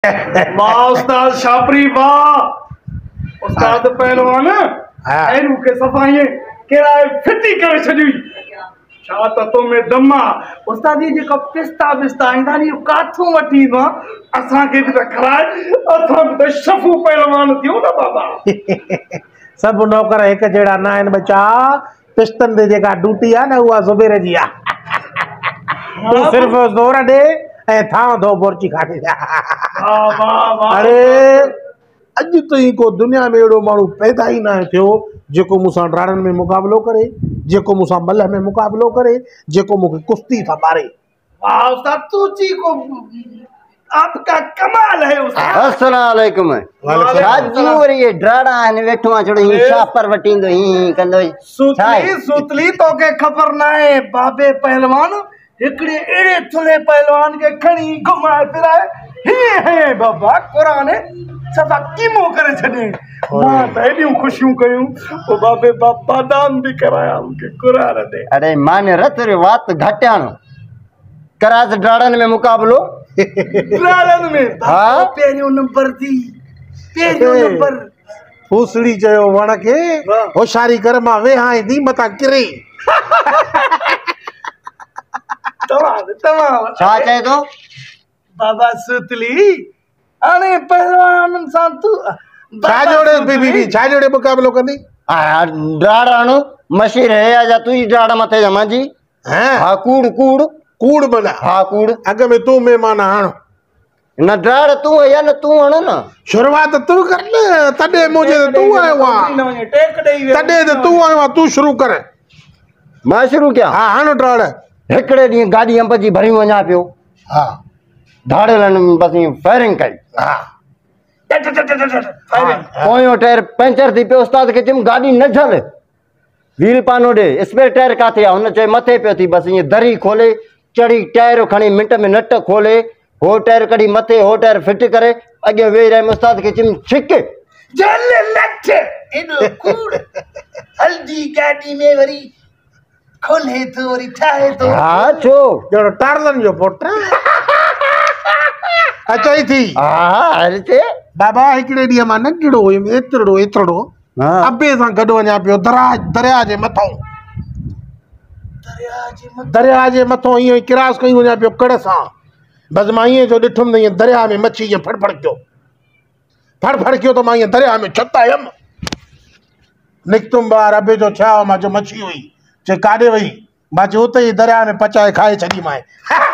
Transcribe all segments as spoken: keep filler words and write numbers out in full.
वाह उस्ताद शापरी वाह उस्ताद पहलवान एरू के सफाई केड़ा फिटी करे छडी छा त तो में दमा उस्ताद जी जेको पिस्ता बिस्ता आंदा नी काथों वठी वा असा के भी खराए असा भी शफू पहलवान थियो ना बाबा सब नौकर एक जेड़ा ना इन बचा पिस्तन दे जेका ड्यूटी आ ना हुआ सुबेरे जी आ तू सिर्फ जोर दे ए था दो बोरची खाती वाह वाह वाह अरे अज तई को दुनिया में एड़ो मानू पैदा ही ना थियो जेको मुसा ड्राड़न में मुकाबलो करे जेको मुसा मल्ह में मुकाबलो करे जेको मुके कुश्ती था मारे। वाह उस्ताद तू जी को आपका कमाल है उस्ताद। अस्सलाम वालेकुम राजू और ये ड्राड़ा ने वेठवा छोड़ ही शापर वटिंदो ही कंदो सुतली सुतली तो के खबर ना है बाबे पहलवान एकड़े एड़े थले पहलवान के खणी घुमाए फिराए हे हे बाबा कुरान सदा कीमो करे छने मां त एडियूं खुशियूं कयूं ओ बाबे बाबा दान भी कराया उनके कुरान दे। अरे माने रत रे बात घटाणो कराज ड्राड़न में मुकाबलो ड्राड़न में हां पेरियो नंबर दी पेरियो नंबर फूसड़ी जयो वण के होशियारी कर मा वे हां दी मता किरे तमाम तमाम छा चाहे तो बाबा सुतली अने पहलवान सांतु छा जोड़े बीबी बी छा जोड़े मुकाबलो कंदी आ ड्राड़ाणो मशीर है आजा तू ही ड्राड़ा मथे जमा जी हैं हां कूड़ कूड़ कूड़ बना हां कूड़ अग में तू मेहमान हाण न ड्राड़ तू है या न तू हण न शुरुआत तू कर ले तडे मुझे तू आयो वा टेक देई तडे तू आयो तू शुरू कर मैं शुरू क्या हां हण ड्राड़ एकड़े दी गाड़ी अंब जी भरी वणा पियो हां धाड़ेलन बस फायरिंग कई हां फायरिंग पोयो टायर पंचर थी पे उस्ताद के जिम गाड़ी न झल व्हील पानो दे स्पेयर टायर काथे आ उन चे मथे पे थी बस ये दरी खोले चढ़ी टायर खणी मिनट में नट खोले हो टायर कड़ी मथे हो टायर फिट करे अगे वे रे उस्ताद के जिम छिक जल लट इनो कूड़ हल्दी गाड़ी में वरी खोले तो वरी ठाए तो हां छो जड़ो टारलन जो पोटा अच्छा ही थी हां अरे ते बाबा एकड़े डी मा नगड़ो एतड़ो एतड़ो हां अबे सा गड वणा पियो दरा दरिया जे मथो दरिया जे मथो दरिया जे मथो ये क्रॉस कई वणा पियो कड़ सा बस माईए जो डिठम ये दरिया में मच्छी ये फड़फड़ क्यों फड़फड़ क्यों तो माईए दरिया में छतायम निकतुम बार अबे जो छा मा जो मच्छी हुई चे काडे वई मा जो उते ही दरिया में पचाए खाए छडी माए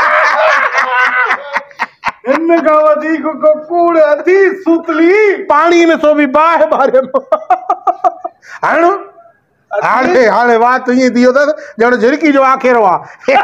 इन का वधी को कूड़ अधी सुतली पानी में सो भी बाह बारे हाणो हाणे हाणे बात ये दियो त जण झिरकी जो आखिर वा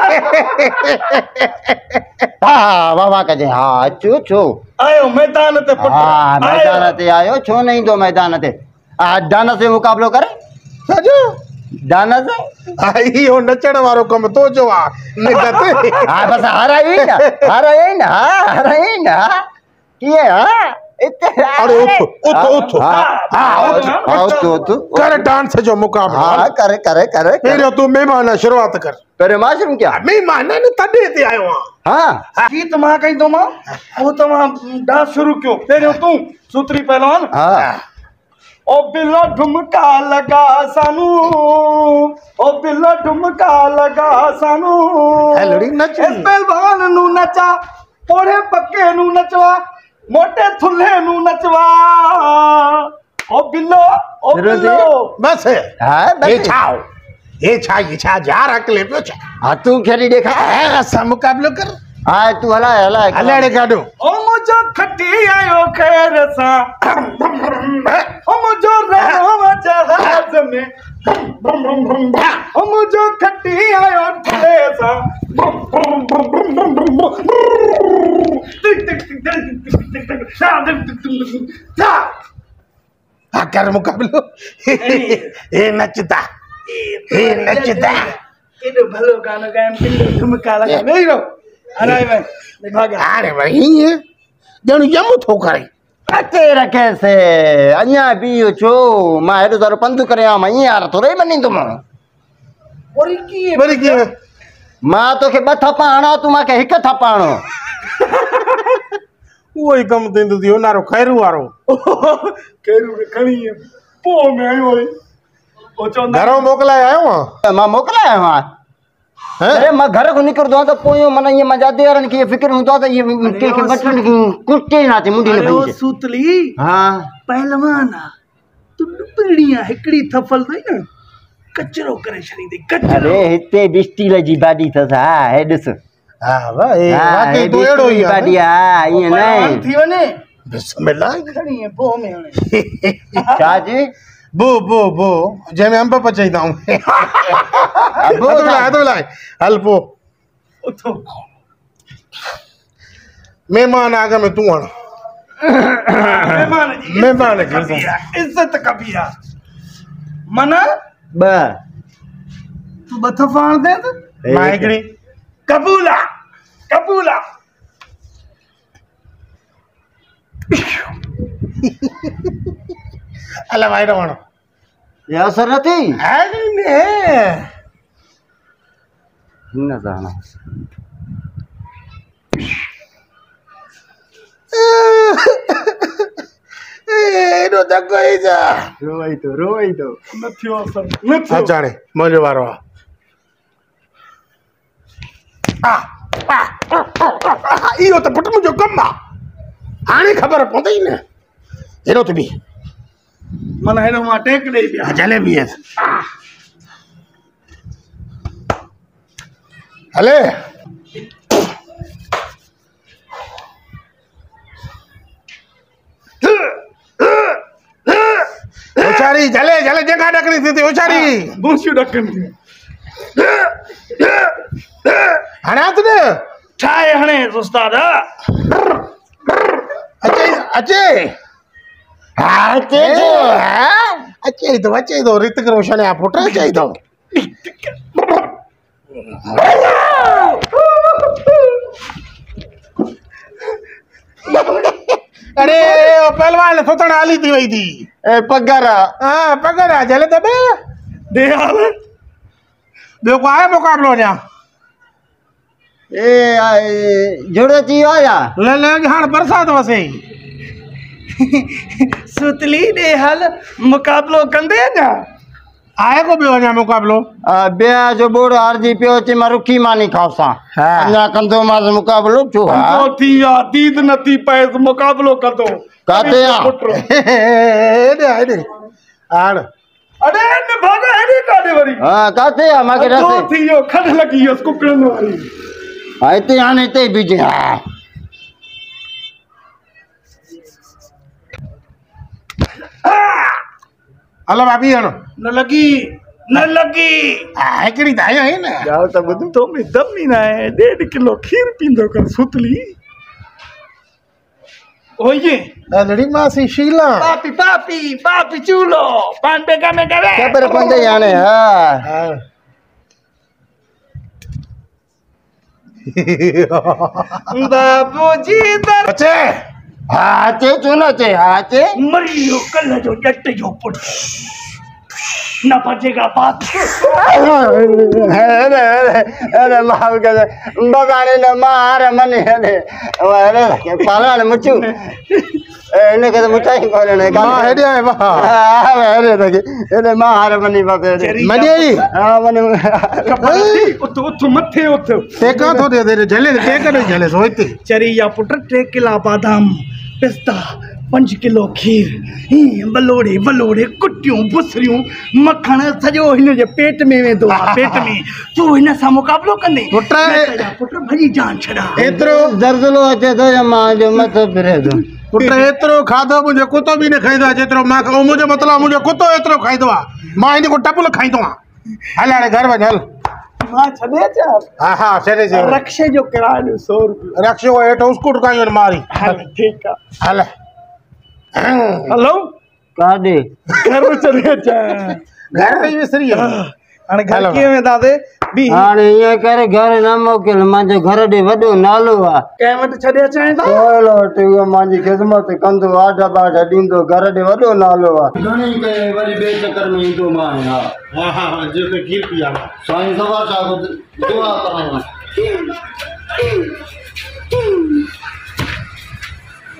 हां बाबा कजे हां छो छो आयो मैदान ते पुट हां मैदान ते आयो छो नहीं दो मैदान ते आ दाना से मुकाबलो करे सजो दाना से आई हो नचण वारो कम तो जो आ निगत हां बस हराई ना हराई ना हराई ना किए हां इते अरे उठ उठ उठ हां उठ उठ कर डांस जो मुकाबला हां करे करे करे तेरे तू मेहमान शुरुआत कर तेरे माशरूम क्या मेहमान ने तडे ते आयो हां गीत मां कई तो मां वो तमा डांस शुरू क्यों तेरे तू सूत्री पहलवान हां ओ बिल्ला ठुमका लगा सानू ओ बिल्ला ठुमका लगा सानू हेलड़ी नच इस पहलवान नु नचा पोड़े पक्के नु नचवा मोटे थुल्ले नु नचवा ओ बिल्लो ओ बिल्लो बस हां ये छाओ ये छा ये छा जा रखले पे छा हां तू खेली देखा ऐसा मुकाबलो कर हां तू हला हला हलाड़े काडो ओ मुझो खट्टी आयो खैर सा ओ मुझो राम जहाज में ओ मुझो खट्टी आयो खैर सा हाँ कर मुकाबलो ये नचता ये नचता केडो भलो गानो गायम पिंडो ठुमका लगा नहीं रो अरे भाई भाग अरे भाई ये जण यम थो करे अते रखे से अन्या पियो छो मा हेडो तारो पंधु करे आ मई यार थोरे बनी तुम ओरी की बरी की मा तो के ब थपा हणा तू मा के हिक थपा हणो वो ही कम थींदो थी उनारो खैरू वारो खैरू के खणी पो में आयो वरी ओ चवंदा घरों मोकलाए आयो हां मां मोकलायो हां अरे मां घर को निकरदो त पोयो मन ये मजादे वारन की फिक्र हुंदो त ये के के बटन की कुटे ना थी मुंडी ने ओ सूतली हां पहलवान तू दुपड़िया हिकड़ी थफल दई ना कचरो करे छड़ी दे कचरो अरे हिते डिस्टिल जी बाडी था हां हे दिस हां भाई वाकई तो एड़ो ही बाडी हां ये नहीं थी वने बिस्मिल्लाह खणी है पो में हाणे क्या जी बो बो बो जे में अंब पचाईदा हूं अब तो ला तो ला हल पो उठो मेहमान आगे में तू हण मेहमान जी मेहमान जी इज्जत कबिया मना ब तू बथफाण दे मां हिकड़ी कबूला कबूला अला भाई रवण ये असर नथी अरे ने न जाना ए नो दको ही जा रोई तो रोई तो नथियो असर नथियो अचाणे मुंहिंजो वारो आ इहो त पुट मुंहिंजो कमु आहे हाणे ख़बर पवंदई न हेॾो त बि मन हेॾो मां टेक ॾेई पिया जलेबी हले होशारी जले जले जगह डकनी थी थी होशारी बूसियूं ॾकनि हाणे हथ न छा आहे हाणे उस्ताद अचे अचे हा अचे जो अचे तो अचे तो ऋतिक रोशन या पुट अचे तो अरे ओ पहलवान सुतण हाली थी वई थी ए पगारा हां पगारा जले दबे दे हाल ॿियो को आहे मुक़ाबिलो अञा ए जुड़े थी आया ल ल हाणे बरसात वसे सुतली दे हाल मुक़ाबिलो कंदे अञा आहे को ॿियो अञा मुक़ाबिलो बिया जो बोड़ हारजी पियो अचे मां रुखी मानी खावसां अञा कंदो मां मुक़ाबिलो छो कंदो थी या दीद नथी पए मुक़ाबिलो कंदो काते आ हेॾे हेॾे हाण अरे न भागा हेॾे काॾे वरी हां काते आ मांखे तो रस थी यो खड लगी यस कुकड़न वारी हा हिते हाणे हिते बीजे हा हलो भाभी हण न लगी न लगी हिकिड़ी त आयो आहे न जाओ त ॿुध तो में दम ई न आहे ॾेढ किलो खीर पींदो कर सुतली ओए लड़ी मासी शीला पापी पापी पापी चूलो पान पे का में करे खबर पंदे हाणे हा बाबूजी दर अचे हा अचे छो न अचे हा अचे मरियो कल जो जट जो पुट न बचेगा बात अरे अरे अरे मां के बगाने न मार मने अरे अरे पालन मुचू इने के मुठाई कोने ने मां हेडे आए वाह हां अरे तके इने मां हार मनी बाबे मनी हां मने उत उत मथे उत टेका तो दे दे जले टेका नहीं जले सोईती चरी या पुट टे किला बादाम पिस्ता पंज किलो खीर ही बलोड़े बलोड़े कुटियूं बुसरियूं मखण सजो हिन जे पेट में वेंदो आहे पेट में तू हिन सां मुक़ाबिलो कंदे पुट पुट भॼी जान छॾा एतिरो दर्दलो अचे तो मां जो मथो फिरे तो पुट एतिरो खाधो मुंहिंजो कुतो बि न खाईंदो आहे जेतिरो मां खाऊं मुंहिंजो मतिलबु मुंहिंजो कुतो एतिरो खाईंदो आहे मां हिन को टपुल खाईंदो आहियां हल हाणे घर वञ हल मां छॾे अचां हा हा छॾे छॾे रक्शे जो किरायो सौ रुपया रक्षो हेठि उस्कूट कायूं मारी हल ठीकु आहे हल हलो काॾे घर चले अचां घर में विसरी वियो हाणे घर कीअं वेंदा ते बि हाणे ईअं करे घर न मोकिल मुंहिंजो घर ॾे वॾो नालो आहे कंहिं वटि छॾे अचां था ओलो वटि उहो मुंहिंजी ख़िदमत कंदो आड बाड ॾींदो घर ॾे वॾो नालो आहे घणी कई वरी ॿिए चकर में ईंदो मां हा हा हा हा जेके खीर पी आवा साईं सवा छा दुआ करां